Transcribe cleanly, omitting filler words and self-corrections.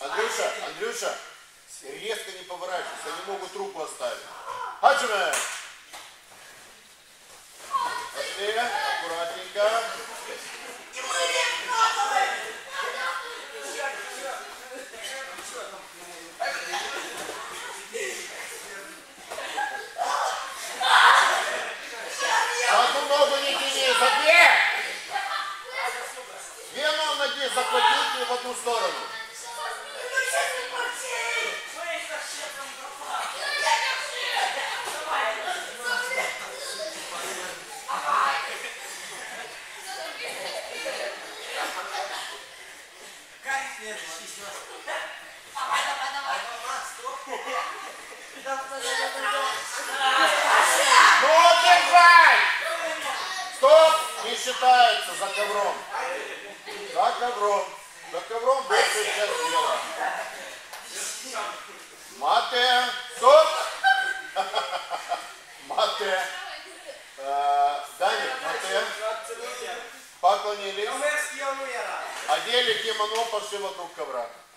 Андрюша, Андрюша, резко не поворачивайся, они могут руку оставить. Хаджиме! Пошли, аккуратненько. Одну ногу не тяни, за две! Две ноги захватите в одну сторону. Ну, держать! Стоп! Не считается за ковром. За ковром. За ковром большая часть тела. Мате. Стоп! Мате. Даник, мате. Поклонились. Одели кимоно, пошли вокруг ковра.